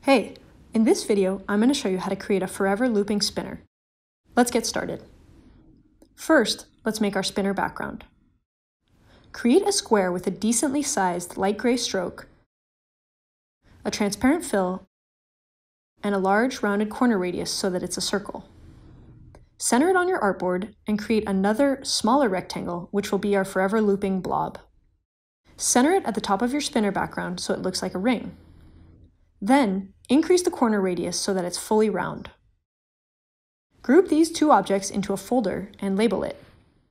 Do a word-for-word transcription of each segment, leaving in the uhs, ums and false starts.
Hey, in this video, I'm going to show you how to create a forever looping spinner. Let's get started. First, let's make our spinner background. Create a square with a decently sized light gray stroke, a transparent fill, and a large rounded corner radius so that it's a circle. Center it on your artboard and create another smaller rectangle, which will be our forever looping blob. Center it at the top of your spinner background so it looks like a ring. Then, increase the corner radius so that it's fully round. Group these two objects into a folder and label it.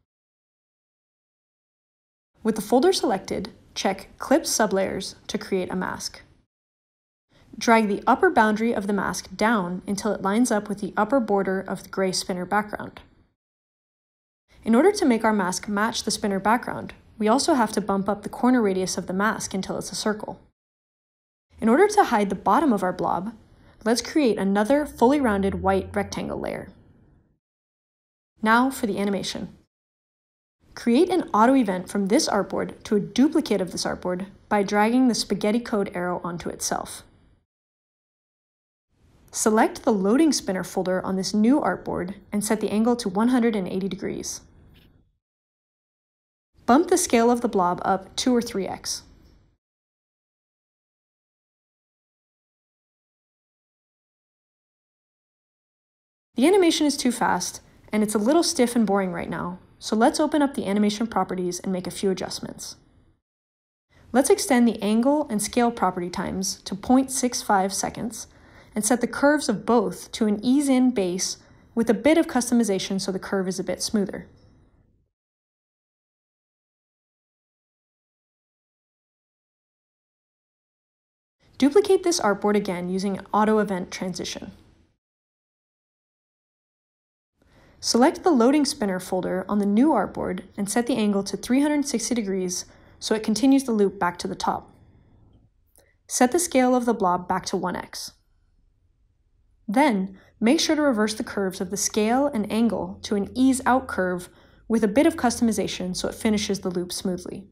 With the folder selected, check Clip Sublayers to create a mask. Drag the upper boundary of the mask down until it lines up with the upper border of the gray spinner background. In order to make our mask match the spinner background, we also have to bump up the corner radius of the mask until it's a circle. In order to hide the bottom of our blob, let's create another fully rounded white rectangle layer. Now for the animation. Create an auto event from this artboard to a duplicate of this artboard by dragging the spaghetti code arrow onto itself. Select the loading spinner folder on this new artboard and set the angle to one hundred eighty degrees. Bump the scale of the blob up two or three x. The animation is too fast, and it's a little stiff and boring right now, so let's open up the animation properties and make a few adjustments. Let's extend the angle and scale property times to zero point six five seconds, and set the curves of both to an ease-in base with a bit of customization so the curve is a bit smoother. Duplicate this artboard again using an auto event transition. Select the loading spinner folder on the new artboard and set the angle to three hundred sixty degrees so it continues the loop back to the top. Set the scale of the blob back to one x. Then, make sure to reverse the curves of the scale and angle to an ease-out curve with a bit of customization so it finishes the loop smoothly.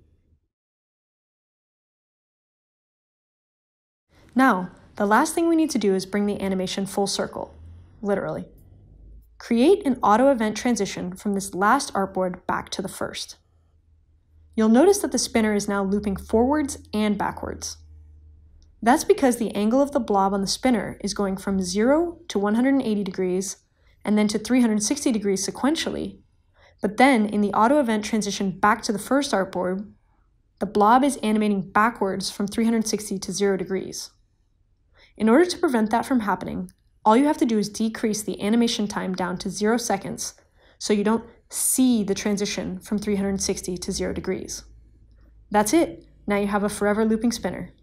Now, the last thing we need to do is bring the animation full circle, literally. Create an auto event transition from this last artboard back to the first. You'll notice that the spinner is now looping forwards and backwards. That's because the angle of the blob on the spinner is going from zero to one hundred eighty degrees and then to three hundred sixty degrees sequentially, but then in the auto event transition back to the first artboard, the blob is animating backwards from three hundred sixty to zero degrees. In order to prevent that from happening, all you have to do is decrease the animation time down to zero seconds so you don't see the transition from three hundred sixty to zero degrees. That's it. Now you have a forever looping spinner.